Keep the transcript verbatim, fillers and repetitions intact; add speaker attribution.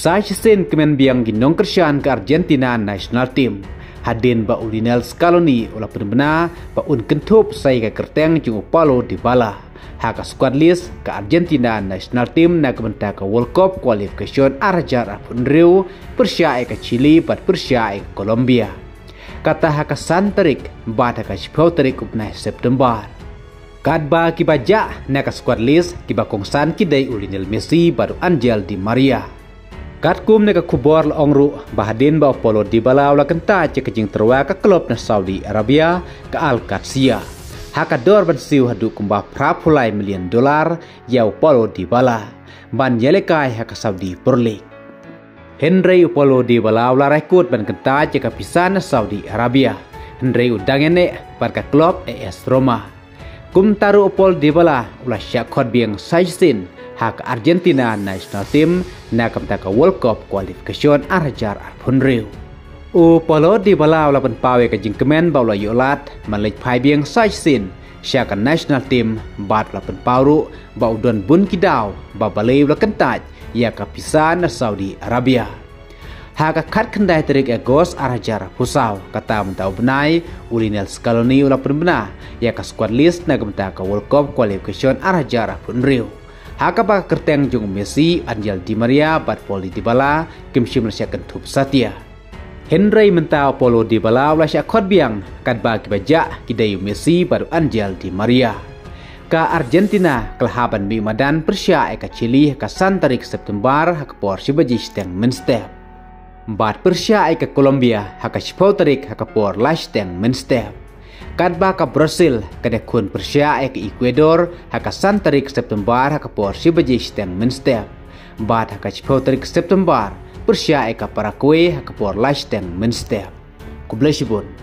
Speaker 1: Sajisin kmen biang di Nongkyrshan ke Argentina National Team. Hadin ba ulinel skaloni olah benar ba un kentup sai ke kerteng jung upalo di bala. Haka squad list ke Argentina National Team na kementa ke World Cup qualification arajar apun riu Persia ke Chile bat Persia ke Colombia. Kata haka santarik bat haka sepuluh tarik upnai September. Kadba kibaja na ka squad list kiba kongsan kidai ulinel Messi baru Angel Di Maria. Katkum nega kubor la ongru bahadin ba polo di bala ula kenta ce kejing terwa ka klub na Saudi Arabia ke Al Khasi. Haka dor ban siu hadu kumba prapulai milion dolar ya polo di bala ban yelekai haka Saudi Pro League. Henry polo di bala ula rekut ban kenta ce ka pisan Saudi Arabia. Henry udangene par ka klub A S Roma. Kum taru pol di bala ula Shah khot biang Sajisin hak Argentina National Team na kamta ka World Cup qualification arajar arpun riu. U polo di bala ula pen pawe ka jing kmen ba ula yolat manlej pai biang Sajisin Shah ka National Team bat ula pen pauru ba udon bun kidau ba balai ula kentaj ya ka pisan Saudi Arabia. Haka kat kendai terik egos arajar pusau kata mentau benai ulinel skaloni ula pen bena ya ka squad list na kamta ka World Cup qualification arajar arpun riu. Haka ba kerteng jung Messi, Angel Di Maria, bat poli di bala, kimshim Malaysia kentup satia. Henry mentau polo di bala ula Shah khot biang, kat ba kibaja kidayu Messi baru Angel Di Maria. Ka Argentina kelahaban bi madan Persia eka Chile ka santarik September hak por sibaji steng menstep. Bat Persia eka Colombia hak sepuluh tarik hak por lasteng menstep. Kadba ka Brazil kada kun Persia ek Ecuador haka santarik September haka por sibaji steng menstep. Bat haka sepuluh tarik September Persia ek Paraguay haka por lasteng menstep. Kublesibun.